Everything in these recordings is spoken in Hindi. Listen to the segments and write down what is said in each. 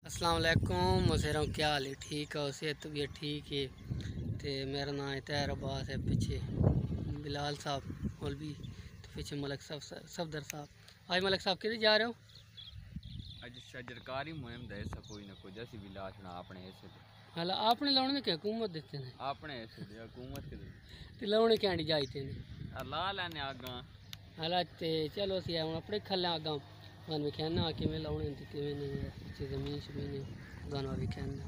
अस्सलाम वालेकुम। मसेरा क्या हाल है? ठीक है, सेहत भी ठीक है। तो मेरा नाम है तैर अब्बास है। पीछे बिलाल साहब मौलवी, तो पीछे मलक साहब सफदर साहब। आज मलक साहब किधर जा रहे हो? अज शजरकारी मुहिम दे ऐसा कोई ना कोई जैसी भी लाशना अपने ऐसे हाला आपने लाने क्या हुकूमत देते हैं? अपने ऐसे दे हुकूमत के तो लाने क्या जाते हैं ला लेने आगा हाला। तो चलो असं हम अपने खल्ले आगा थानू विखाना किमें लाने किमें नहीं जमीन शमीन थानू विखाना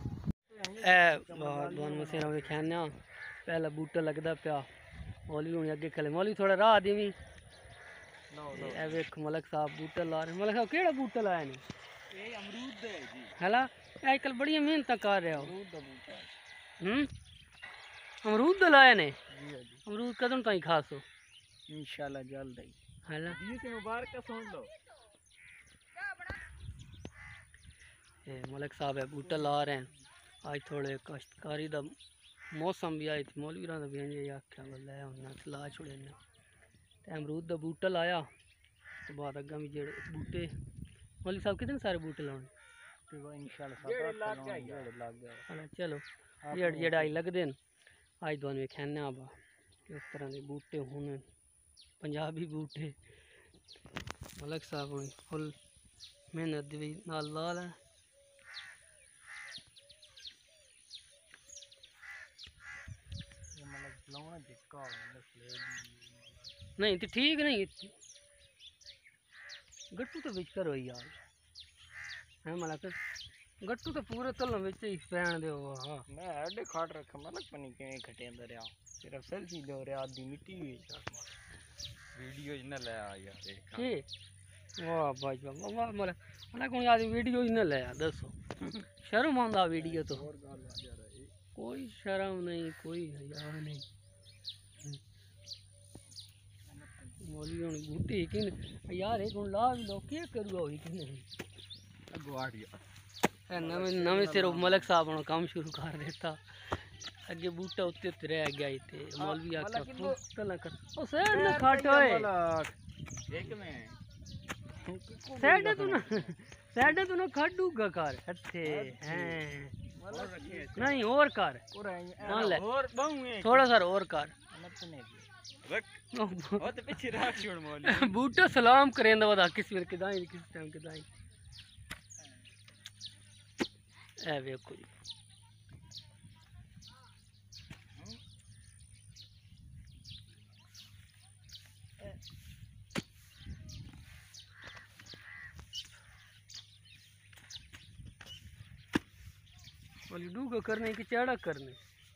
मसेरा विखाना। पहला बूटा लगता पिया मौलवी हूँ अगे खले। मौलवी थोड़ा राह देवी। वेख मलक साहब बूटा ला रहे। मलक साहब केड़ा बूटा लाया ने? अमरूद है जी। हैला आजकल बड़ी मेहनत कर रहे हो। अमरूद दा लाया ने? अमरूद कदम ताई खासो? इंशाल्लाह जल्द ही। हैला मुबारक सुन लो। मलक साहब है बूटा ला रहे हैं। आज थोड़े काश्तकारी दा मौसम भी आए थे। मौलवी भी इंजे आख्या लै ला छुड़े ने। अमरूद दा बूटा लाया तो बाद अग्गा भी जेड़े बूटे मौलवी साहब कितने सारे बूटे लाने? चलो जेड़े आई लगते हैं अज तुहानू विखाने बा किस तरह के बूटे होने पंजाबी बूटे। मलक साहब हुण फुल मेहनत भी नाल ला लै। नहीं तो ठीक नहीं गट्टू तो बिच करो यार है मलक। गट्टू तो पूरे तलों बिच ही पैन दो। हाँ मैं एडे खाट रखा मलक पनी के खटे अंदर रहा सिर्फ सेल्फी ले रहा आधी मिट्टी हुई वीडियो इन ले आ यार के वाह भाई वाह मलक मलक कोई आदमी वीडियो इन ले आ दसो शर्म आंदा वीडियो तो कोई शर्म नहीं कोई हया नहीं। मौलवी हुण बूटे कि यार एक हुण ला भी लो क्या करूगा होई कि नहीं नवे नवे सिरों मलक साहब ने काम शुरू कर देता। अगे बूटा उत्ते उत्ते रह गया थे। मौलवी आख्या तला कर ओ साइड ना खट ओए एक में साइड तू ना खडूगा कर अच्छे हैं नहीं और कर मान ले थोड़ा सा और कर बूटा सलाम करेंदा वदा किस वीर किदाई किस टाइम किदाई ए वेखो जी डूगा करने की चाड़ा करने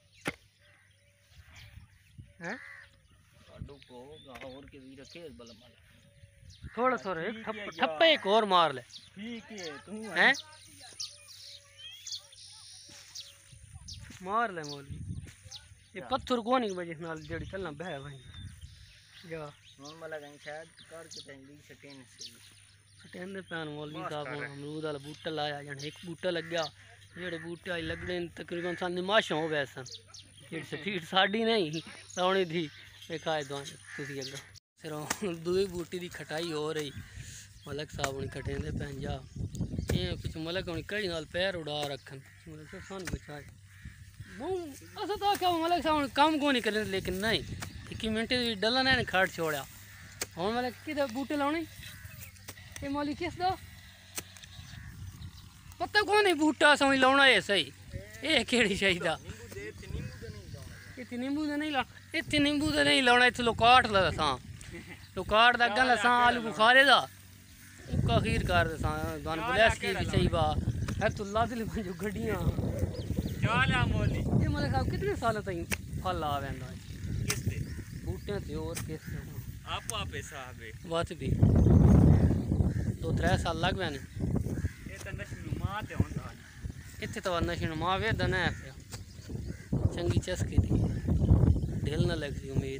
हैं और के भी रखे थोड़ा सा ठप्पा एक और मार ले ठीक है तू हैं मार ले मौलवी ये पत्थर को नहीं वजह नाल जड़ी चलना बह भाई जा नॉन वाला कहीं शायद कर के तंगी सटेन से सटेन दे पैन मौलवी साहब अमरूद वाला बूटा लाया जन एक बूटा लग गया जेड़े बूटे आई लगने तकरीबन सन निमाशा हो वैसा जेड़ी स्पीड साड़ी नहीं लाउनी थी देखा तुसी अगर सिरों दूई बूटी की खटाई हो रही। मलक साहब ने खटेंदे पैन जा ये कुछ मलक होनी कई नाल पैर उड़ा रखन मलक सन बचाए असा तो क्या मलक साहब ने काम को नहीं करें लेकिन नहीं 1 मिनट डलन ने खट छोड़ा हूँ मलक कि बूटे लाने ये मौली किस दो पता को नहीं बूटा समझ लाना है सही ये केड़ी चाहिए इतनी नींबू नहीं ला इतने नींबू तो नहीं लाना इतने लोकाट ला सा लोकाट दा अग्गा ला सा आलू बुखारे दा उका खीर कर सा दान ब्लेस की चाहिए बा है तो लादल जो गड्डियां चला मोली ये मलक साहब कितने साल तक फल आ वेंदा किसते बूटे ते और किस आप साहब बात भी 2-3 साल लग वेने ये तो नशनुमा ते होंदा इत्थे तो नशनुमा वे दना है चंगी चस्की थी ढिल न लग सी उम्मीद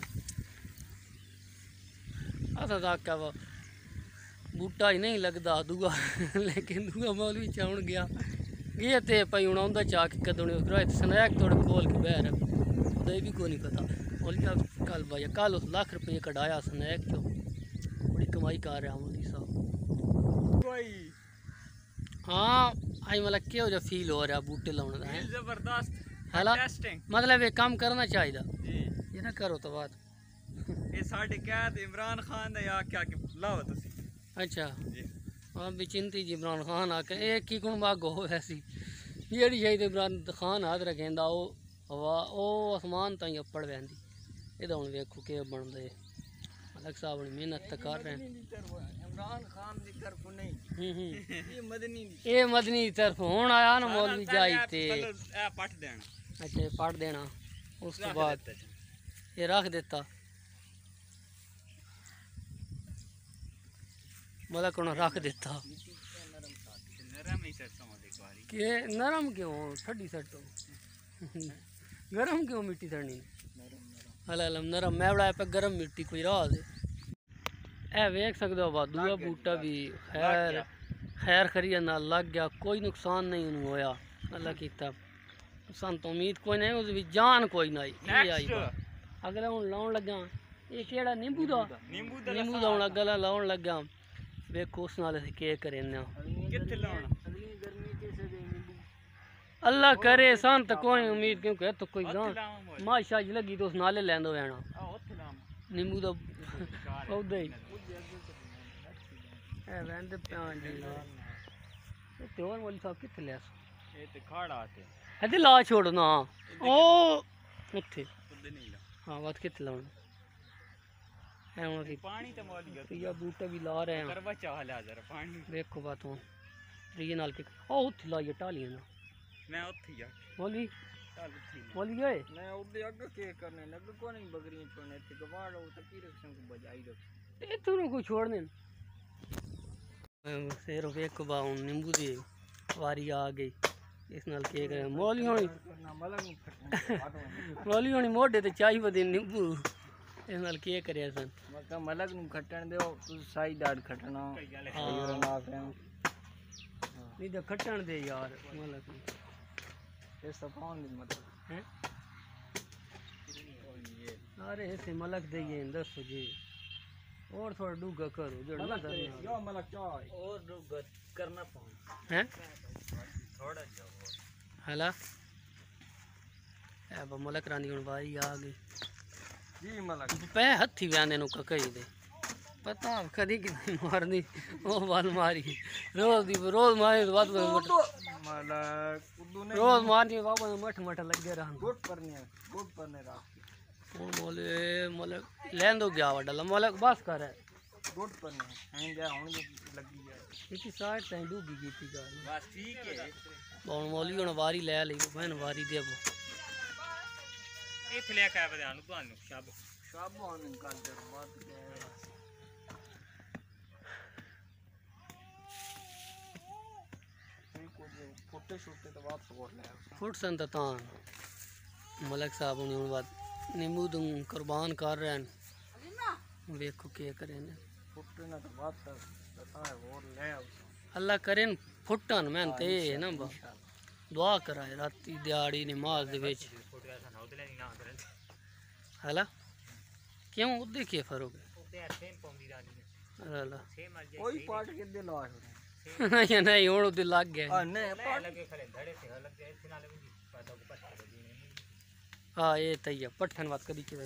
असा तो क्या वो बूटा ही नहीं लगता दूआ लेकिन दूआ मौलवी चाउन गया ये ते भाई हूँ आंदा चाह के कदों स्नैक थोड़े खोल के बह रहा उदय भी को नहीं पता मौलवी कल भाई कल उस लाख रुपये कढ़ाया स्नैक चो बड़ी कमाई कर रहा मौलवी साहब। हाँ आज मतलब क्यों जो फील हो रहा बूटे लाने का है जबरदस्त है ना टेस्टिंग मतलब ये काम करना चाहिए जी ये ना करो तो बात ये साढ़े कैद इमरान खान दा या क्या कि लाओ तुसी अच्छा जी हाँ बिचिंती जी इमरान खान आके एक ही गुण बाग हो वैसी जेड़ी चाहिए इमरान खान हाथ रखेंदा वो हवा वो आसमान ताई अप्पड़ वैंदी एदा हुण वेखो के बनदा है मलक साहब ने मेहनत तो कर रहे हैं इमरान खान दी तरफ नहीं ये मदनी दी ये मदनी की तरफ हुण आया ना मौलवी जाई ते ए पट देना अच्छा ये पढ़ देना उस तो बाद ये रख देता मलक ने रख देता नरम ही सरसों एक बारी कि नरम क्यों ठंडी सटो गरम क्यों मिट्टी सड़नी अलम नरम मैं बड़ा पे गरम मिट्टी कोई राह दे ए वेख सकते हो बा दूआ बूटा भी खैर खैर खरीय ना लग गया कोई नुकसान नहीं उन्हें होया अल्लाह कीता सन तो उम्मीद कोई नहीं उस भी जान कोई नहीं ये आई बात अगला हूँ लाउन लगा ये केड़ा नींबू दा नींबू दा हूँ अगला लाउन लगा वेखो उस नाल के करे किथे लाउना अल्लाह करे सन तो कोई उम्मीद क्योंकि तो कोई गां माशा लगी तो उस नाले लैंदो वेना नींबू दा पौधा ही ए वैंदे प्यान जी ते और मोली साहब किथे ले ये ते खाड़ा आते हदे ला छोड़ ना ओ उथे खुद नहीं ला हां बात किथे लाउन है हुन असी पानी ते मौली प्रिया बूटा भी ला रहे हैं करवा चाह ला जरा पानी देखो बात हुन प्रिया नाल के ओ उथे लाइए टालियां ना मैं उथे जा मौलवी चल उथे मौलवी ओए मैं उदे अगे के करने लग को नहीं बकरियां छोड़ने थे गवाड़ हो तकी रक्षण को बजाई रख ए तू को छोड़ने शेर वेख बा हुन नींबू दी वारी आ गई इस नाल के करे मौलवी होनी मौलवी होनी मोढे ते चाही बदे नींबू इस नाल के करे सन मका मलक नु खटण देओ तू साई दाड़ खटना और ना पे नहीं तो खटण दे यार मलक ये सफान दी मतलब हैं अरे ऐसे मलक दे ये दस जी और थोड़ा डूगा करो जड़ ना यो मलक चाय और डूगा करना पाऊं हैं थोड़ा जाओ हला ए बा मलक रानी हुन बारी आ गई जी मलक पे हथी व्याने नु ककई दे पता कदी कि मारनी ओ वाल मारी रोज मारे तो बात मलक उदू ने रोज मारनी बाबा मठ मठ लगे रहन गुट परने राख कौन बोले मलक लेंदो गया वडल मलक बस कर गुट परने हैं जा हुन लगी है एक साइड ताई डूबी गई थी गाल बस ठीक है कौन मौली हुन वारी ले ली बहन वारी देबो इथे ले के बदान ਤੁਹਾਨੂੰ ਸ਼ਾਬ ਹੋਣ ਨਿਕਾਲ ਦੇ ਬਾਤ फोटे शूटे तो बात सपोर्ट ले फुट संतान मलक साहब ने हुन बात नींबू तुम कुर्बान कर रहे हैं देखो के करे ने फोटे ना तो बात बता है और ले अल्लाह करे फुटन मैं ते ना बा दुआ कराए राती दिहाड़ी नमाज दे विच हला क्यों उदे के फरोग अल्लाह कोई पार्ट के दे ला नहीं नहीं हुन उदे लग गया नहीं लगे खड़े धड़े से अलग से इतना लगे जी पता को पता लगी हां ये तैया पठन बात कदी के हां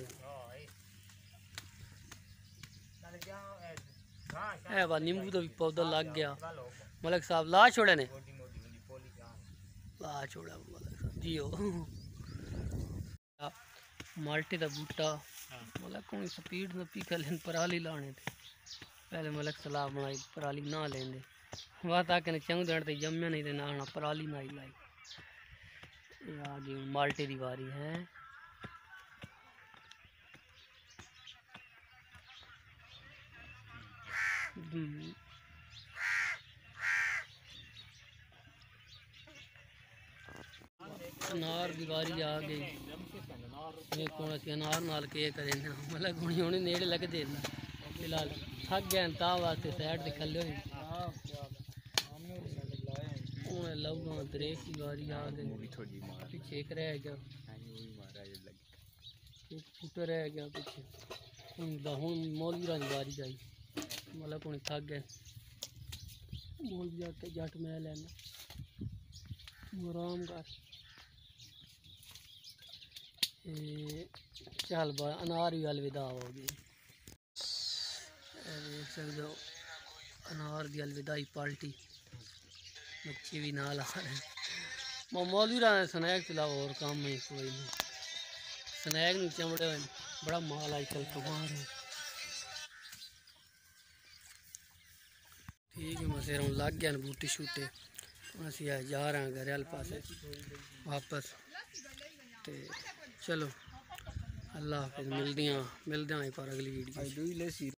नाले जाओ ए बा नींबू तो भी पौधा लग गया मलक साहब ला छोड़े ने मोटी मोटी मोटी पोली का ला छोड़ा मलक साहब जियो माल्टे दा बूटा मलक कोई स्पीड में पी कर लेन पराली लाने थे पहले मलक सलाह बनाई पराली ना लेंदे बात आके ने चंग दड़ ते जम्मे नहीं ते ना पराली ना ही लाई ये आगे माल्टे दी वारी है अनार की बारी आ गई ये कौन सी अनार नाल के करे ना मतलब हुणी हुणी नेड़े लग दे फिलहाल थक गए ता वास्ते साइड ते खल्ले होई हूं लौगा दरेक की बारी आ गई पीछे एक रह गया एक फुट रह गया पीछे हूं मौलवी की बारी आई मतलब हुणी थक गए मौलवी आके जट मैं लेना आराम कर। चल बा अनार भी अलविदा हो गई। देख सकते हो अनार की अलविदाई पार्टी। बच्चे भी नाल आ रहे हैं। मौलवी रहा स्नैक चलाओ और काम है कोई नहीं। स्नैक नहीं चमड़े हुए बड़ा माल आजकल कमार है। ठीक है मसेर हम लग गए बूटे शूटे असी जा रहे हैं घर आल पास वापस। तो चलो अल्लाह हाफिज़ मिलते हैं एक बार अगली वीडियो।